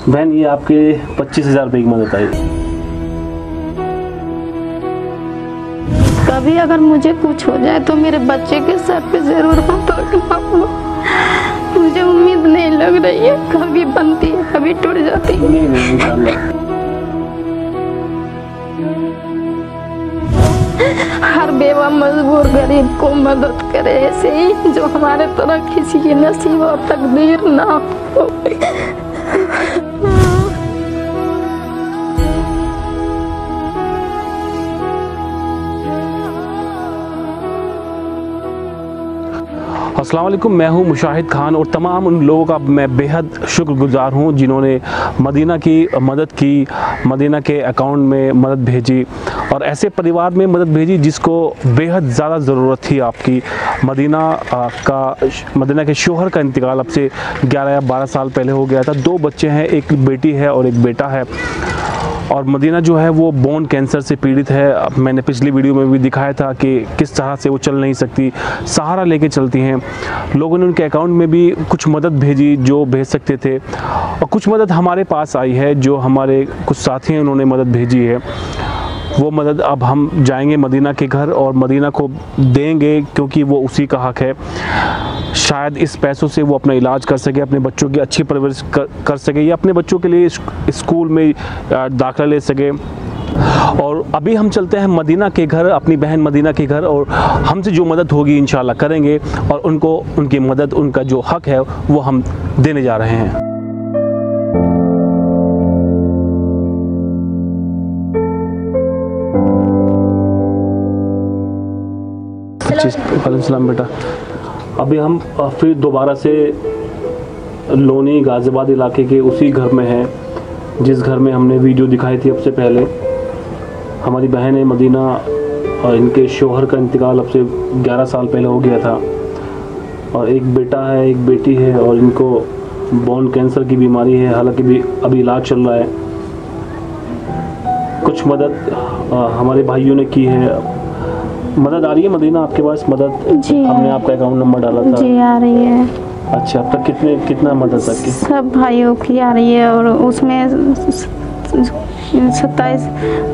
बहन, ये आपके 25,000 रुपये की मदद आई। कभी अगर मुझे कुछ हो जाए तो मेरे बच्चे के सर पे जरूर हाथ रखना। मुझे उम्मीद नहीं लग रही है, कभी बनती है कभी टूट जाती है। नहीं, इंशाल्लाह। हर बेवा मजबूर गरीब को मदद करे, ऐसे ही जो हमारे तरह किसी की नसीब और तकदीर ना हो। अस्सलाम वालेकुम, मैं हूं मुशाहिद खान और तमाम उन लोगों का मैं बेहद शुक्रगुजार हूं जिन्होंने मदीना की मदद की, मदीना के अकाउंट में मदद भेजी और ऐसे परिवार में मदद भेजी जिसको बेहद ज़्यादा ज़रूरत थी आपकी। मदीना के शोहर का इंतकाल अब से 11 या 12 साल पहले हो गया था। 2 बच्चे हैं, एक बेटी है और एक बेटा है। और मदीना जो है वो बोन कैंसर से पीड़ित है। मैंने पिछली वीडियो में भी दिखाया था कि किस तरह से वो चल नहीं सकती, सहारा लेके चलती हैं। लोगों ने उनके अकाउंट में भी कुछ मदद भेजी जो भेज सकते थे, और कुछ मदद हमारे पास आई है जो हमारे कुछ साथी हैं उन्होंने मदद भेजी है। वो मदद अब हम जाएंगे मदीना के घर और मदीना को देंगे, क्योंकि वो उसी का हक है। शायद इस पैसों से वो अपना इलाज कर सके, अपने बच्चों की अच्छी परवरिश कर सके, या अपने बच्चों के लिए स्कूल में दाखिला ले सके। और अभी हम चलते हैं मदीना के घर, अपनी बहन मदीना के घर, और हमसे जो मदद होगी इंशाल्लाह करेंगे और उनको उनकी मदद, उनका जो हक है वो हम देने जा रहे हैं। वालेकुम बेटा, अभी हम फिर दोबारा से लोनी गाज़ियाबाद इलाके के उसी घर में हैं जिस घर में हमने वीडियो दिखाई थी अब से पहले। हमारी बहन है मदीना और इनके शोहर का इंतकाल अब से 11 साल पहले हो गया था, और एक बेटा है, एक बेटी है, और इनको बोन कैंसर की बीमारी है। हालांकि अभी इलाज चल रहा है। कुछ मदद हमारे भाइयों ने की है। मदद आ रही है मदीना आपके पास? मदद जी, हमने आपका अकाउंट नंबर डाला था। जी आ रही है। अच्छा, अब तक कितना मदद तक की? सब भाइयों की आ रही है, और उसमें 27-28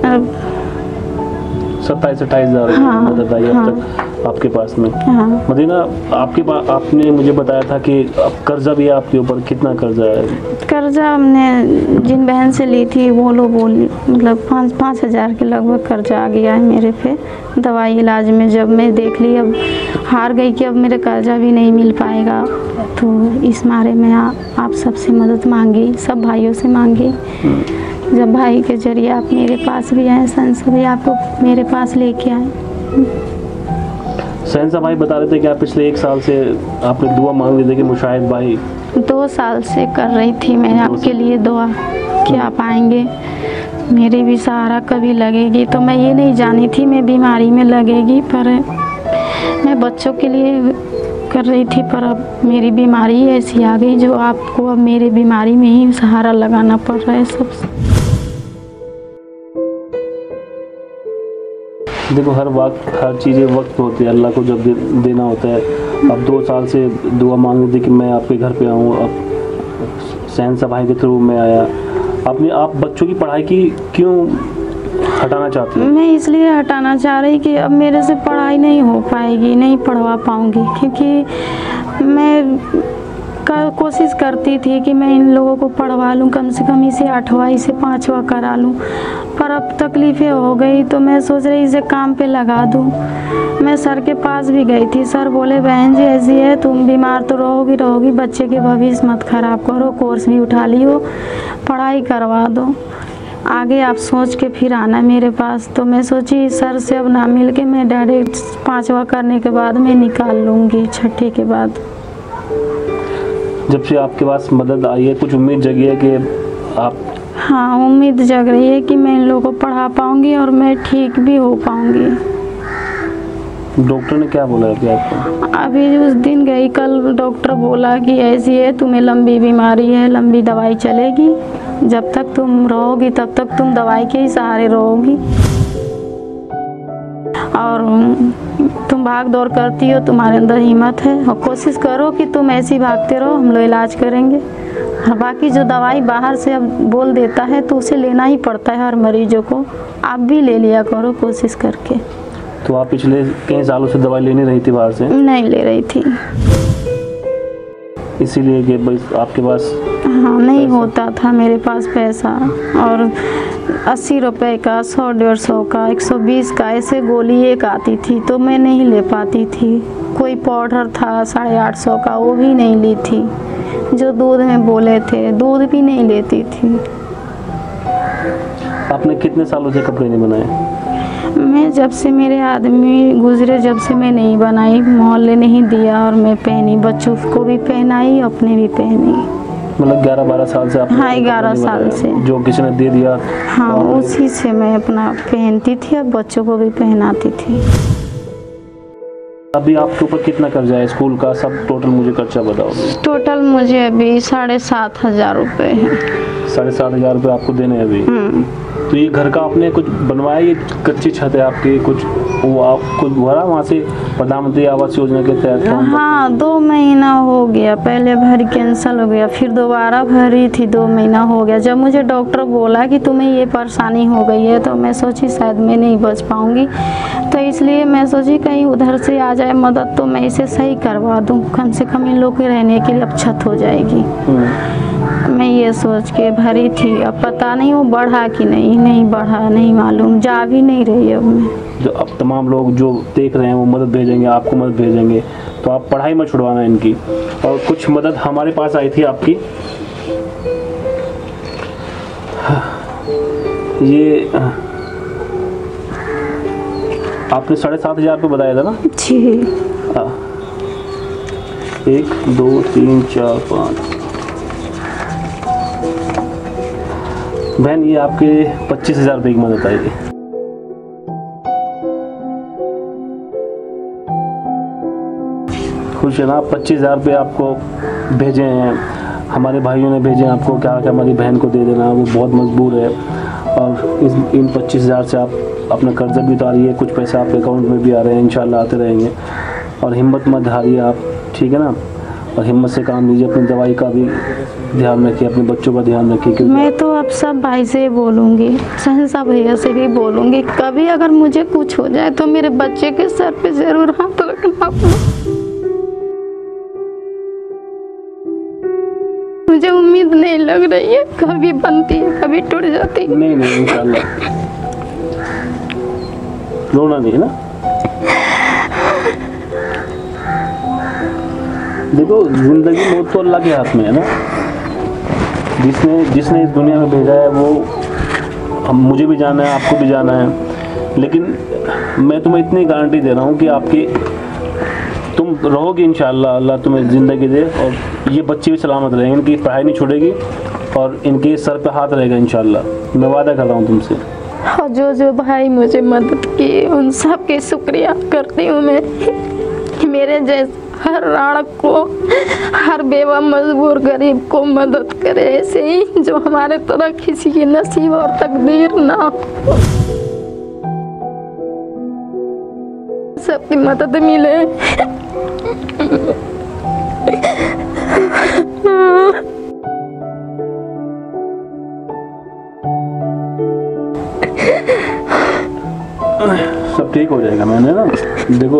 हज़ार मदद आई अब तक आपके पास में। हाँ। मदीना, आपके पास आपने मुझे बताया था कि अब कर्जा भी है आपके ऊपर। कितना कर्जा है? कर्जा हमने जिन बहन से ली थी वो लोग बोली, मतलब 5,000 के लगभग कर्जा आ गया है मेरे पे। दवाई इलाज में जब मैं देख ली, अब हार गई कि अब मेरे कर्जा भी नहीं मिल पाएगा, तो इस मारे में आप सबसे मदद मांगी, सब भाइयों से मांगी। जब भाई के जरिए आप मेरे पास भी आए, संसा भी आपको मेरे पास लेके आए। संसा भाई बता रहे थे कि आप पिछले 1 साल से आपने दुआ मांग ली थी कि मुशाहिद भाई। 2 साल से कर रही थी मैं आपके लिए दुआ कि आप आएंगे, मेरी भी सहारा कभी लगेगी। तो मैं ये नहीं जानी थी मैं बीमारी में लगेगी, पर मैं बच्चों के लिए कर रही थी। पर अब मेरी बीमारी ऐसी आ गई जो आपको अब मेरी बीमारी में ही सहारा लगाना पड़ रहा है सबसे। देखो, हर चीज़ें वक्त होती है, अल्लाह को जब देना होता है। अब 2 साल से दुआ मांग रही थी कि मैं आपके घर पे आऊँ, अब संसा भाई के थ्रू मैं आया। आप बच्चों की पढ़ाई की क्यों हटाना चाहती हैं? मैं इसलिए हटाना चाह रही कि अब मेरे से पढ़ाई नहीं हो पाएगी, नहीं पढ़वा पाऊँगी, क्योंकि मैं कोशिश करती थी कि मैं इन लोगों को पढ़वा लूँ, कम से कम इसे 8वां इसे 5वां करा लूँ। पर अब तकलीफ़ें हो गई तो मैं सोच रही इसे काम पे लगा दूँ। मैं सर के पास भी गई थी, सर बोले बहन जी ऐसी है, तुम बीमार तो रहोगी, बच्चे के भविष्य मत खराब करो, कोर्स भी उठा लियो, पढ़ाई करवा दो, आगे आप सोच के फिर आना मेरे पास। तो मैं सोची सर से अब ना मिल के मैं डायरेक्ट 5वां करने के बाद मैं निकाल लूँगी, 6ठे के बाद। जब से आपके पास मदद आई है, कुछ उम्मीद जगी है कि आप? हाँ, उम्मीद जग रही है कि मैं इन लोगों को पढ़ा पाऊँगी और मैं ठीक भी हो पाऊँगी। डॉक्टर ने क्या बोला है आपको? अभी उस दिन गई, कल डॉक्टर बोला कि ऐसी है, तुम्हें लंबी बीमारी है, लंबी दवाई चलेगी, जब तक तुम रहोगी तब तक तुम दवाई के ही सहारे रहोगी, और तुम भाग दौड़ करती हो, तुम्हारे अंदर हिम्मत है, और कोशिश करो कि तुम ऐसी भागते रहो, हम लोग इलाज करेंगे। और बाकी जो दवाई बाहर से अब बोल देता है तो उसे लेना ही पड़ता है हर मरीजों को। आप भी ले लिया करो कोशिश करके। तो आप पिछले कई सालों से दवाई लेने रही थी बाहर से? नहीं ले रही थी, इसीलिए कि बस आपके पास हाँ नहीं होता था मेरे पास पैसा। और 80 रुपए का, 100-150 का, 120 का ऐसे गोली एक आती थी तो मैं नहीं ले पाती थी। कोई पाउडर था 850 का, वो भी नहीं ली थी। जो दूध में बोले थे दूध भी नहीं लेती थी। आपने कितने सालों से कपड़े नहीं बनाए? मैं जब से मेरे आदमी गुजरे जब से मैं नहीं बनाई, मोहल्ले नहीं दिया और मैं पहनी, बच्चों को भी पहनाई, अपने भी पहनी। मतलब 11-12 साल से आप? हाँ 11 साल से। जो किसी ने दे दिया? हाँ उसी से मैं अपना पहनती थी और बच्चों को भी पहनाती थी। अभी आपके ऊपर कितना कर्जा है स्कूल का? सब टोटल मुझे खर्चा बताओ। टोटल मुझे अभी 7,500 रुपये है। 7,500 रुपये आपको देने हैं अभी? तो ये घर का आपने कुछ बनवाया? ये कच्ची छत है आपकी, कुछ वो आप कुछ भरा वहाँ से प्रधानमंत्री आवास योजना के तहत? हाँ 2 महीना हो गया, पहले भरी कैंसिल हो गया, फिर दोबारा भरी थी, 2 महीना हो गया। जब मुझे डॉक्टर बोला कि तुम्हें ये परेशानी हो गई है तो मैं सोची शायद मैं नहीं बच पाऊँगी, तो इसलिए मैं सोची कहीं उधर से आ जाए मदद तो मैं इसे सही करवा दूँ, कम से कम इन लोग के रहने के लिए अब छत हो जाएगी। मैं ये सोच के भरी थी। अब पता नहीं वो बढ़ा कि नहीं बढ़ा नहीं मालूम, जा भी नहीं रही अब मैं। जो अब तमाम लोग जो देख रहे हैं वो मदद भेजेंगे, आपको मदद भेजेंगे, तो आप पढ़ाई मत छुड़वाना इनकी। और कुछ मदद हमारे पास आई थी आपकी, ये आपने 7,500 रुपये बताया था ना जी? 1 2 3 4 5 बहन, ये आपके 25,000 रुपये की मदद आएगी। खुश है ना? 25,000 रुपये आपको भेजे हैं, हमारे भाइयों ने भेजे हैं आपको, क्या कि हमारी बहन को दे देना, वो बहुत मजबूर है। और इन 25,000 से आप अपना कर्जा भी उतारिए, कुछ पैसा आपके अकाउंट में भी आ रहे हैं, इंशाल्लाह आते रहेंगे। और हिम्मत मत हारिए आप, ठीक है ना? और हिम्मत से काम लीजिए, अपनी दवाई का भी ध्यान रखिए, अपने बच्चों का ध्यान रखिए। मैं तो अब सब भाई से बोलूँगी, सहसा भैया से भी बोलूँगी, कभी अगर मुझे कुछ हो जाए तो मेरे बच्चे के सर पे जरूर हाथ रखना। मुझे उम्मीद नहीं लग रही है, कभी बनती है कभी टूट जाती है। नहीं इंशाल्लाह, रोना नहीं है ना। देखो जिंदगी मौत तो अल्लाह के हाथ में है ना। जिसने इस दुनिया में भेजा है वो मुझे भी जाना है, आपको भी जाना है। लेकिन मैं तुम्हें इतनी गारंटी दे रहा हूँ कि आपकी तुम रहोगे इंशाल्लाह, अल्लाह तुम्हें ज़िंदगी दे, और ये बच्चे भी सलामत रहेंगे, इनकी पढ़ाई नहीं छूटेगी और इनके सर पे हाथ रहेगा इंशाल्लाह। मैं वादा कर रहा हूँ तुमसे। और जो भाई मुझे मदद की उन सब की शुक्रिया करती हूँ मैं। मेरे जैसे हर राणक को, हर बेवा मजबूर गरीब को मदद करे, ऐसे ही जो हमारे तरह किसी की नसीब और तकदीर ना हो, सबकी मदद मिले। सब ठीक हो जाएगा। मैंने ना देखो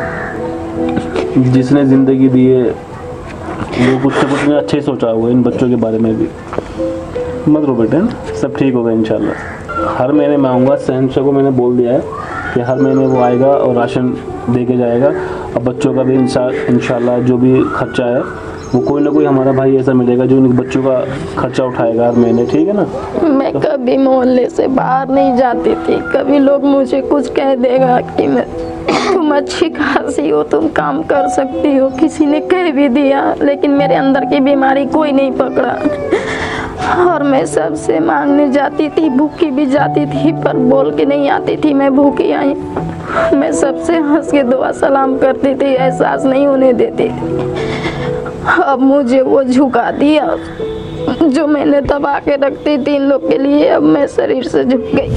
जिसने ज़िंदगी दी है वो कुछ ना कुछ ने अच्छे सोचा हुआ इन बच्चों के बारे में भी। मत रो बेटे, सब ठीक होगा इंशाल्लाह। हर महीने मैं आऊँगा, सहनशाह को मैंने बोल दिया है कि हर महीने वो आएगा और राशन दे के जाएगा। अब बच्चों का भी इंशाल्लाह जो भी खर्चा है वो कोई ना कोई हमारा भाई ऐसा मिलेगा जो इन बच्चों का खर्चा उठाएगा हर महीने, ठीक है ना? मैं कभी मोहल्ले से बाहर नहीं जाती थी, कभी लोग मुझे कुछ कह देगा कि मैं तुम अच्छी खासी हो, तुम काम कर सकती हो, किसी ने कह भी दिया, लेकिन मेरे अंदर की बीमारी कोई नहीं पकड़ा। और मैं सबसे मांगने जाती थी, भूखी भी जाती थी, पर बोल के नहीं आती थी मैं भूखी आई। मैं सबसे हंस के दुआ सलाम करती थी, एहसास नहीं होने देती थी। अब मुझे वो झुका दिया जो मैंने दबा के रखती थी इन लोग के लिए, अब मैं शरीर से झुक गई।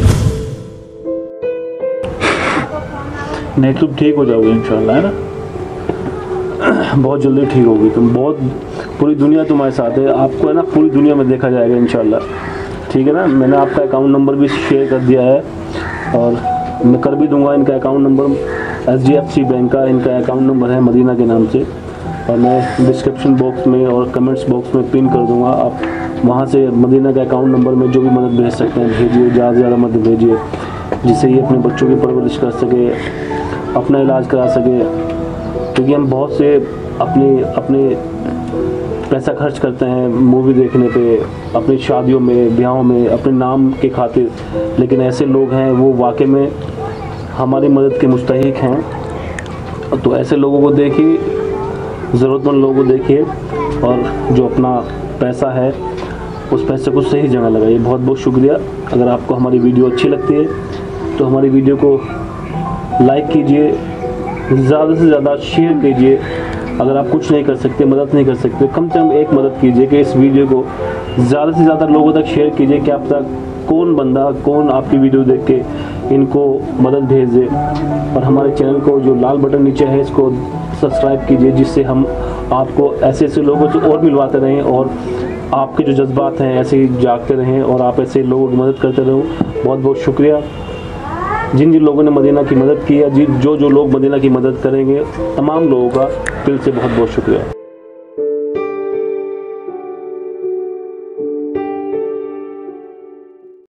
नहीं तुम ठीक हो जाओगे इंशाल्लाह, है ना? बहुत जल्दी ठीक होगी तुम। बहुत पूरी दुनिया तुम्हारे साथ है, आपको है ना पूरी दुनिया में देखा जाएगा इंशाल्लाह, ठीक है ना। मैंने आपका अकाउंट नंबर भी शेयर कर दिया है और मैं कर भी दूंगा इनका अकाउंट नंबर, HDFC बैंक का इनका अकाउंट नंबर है मदीना के नाम से, और मैं डिस्क्रिप्शन बॉक्स में और कमेंट्स बॉक्स में पिन कर दूंगा। आप वहाँ से मदीना के अकाउंट नंबर में जो भी मदद भेज सकते हैं भेजिए, ज़्यादा से ज़्यादा मदद भेजिए, जिससे ये अपने बच्चों की परवरिश कर सके, अपना इलाज करा सके, क्योंकि हम बहुत से अपने पैसा खर्च करते हैं मूवी देखने पे, अपनी शादियों में, ब्याहों में, अपने नाम के खातिर, लेकिन ऐसे लोग हैं वो वाकई में हमारी मदद के मुस्तहिक हैं। तो ऐसे लोगों को देखिए, ज़रूरतमंद लोगों को देखिए, और जो अपना पैसा है उस पैसे को सही जगह लगाइए। बहुत बहुत शुक्रिया। अगर आपको हमारी वीडियो अच्छी लगती है तो हमारी वीडियो को लाइक कीजिए, ज़्यादा से ज़्यादा शेयर कीजिए। अगर आप कुछ नहीं कर सकते, मदद नहीं कर सकते, कम से कम एक मदद कीजिए कि इस वीडियो को ज़्यादा से ज़्यादा लोगों तक शेयर कीजिए, कि आप तक कौन आपकी वीडियो देख के इनको मदद भेज दे। और हमारे चैनल को जो लाल बटन नीचे है इसको सब्सक्राइब कीजिए, जिससे हम आपको ऐसे लोगों से और मिलवाते रहें, और आपके जो जज्बात हैं ऐसे ही जागते रहें, और आप ऐसे लोगों की मदद करते रहो। बहुत बहुत शुक्रिया। जिन लोगों ने मदीना की मदद की है, जो लोग मदीना की मदद करेंगे, तमाम लोगों का दिल से बहुत बहुत शुक्रिया।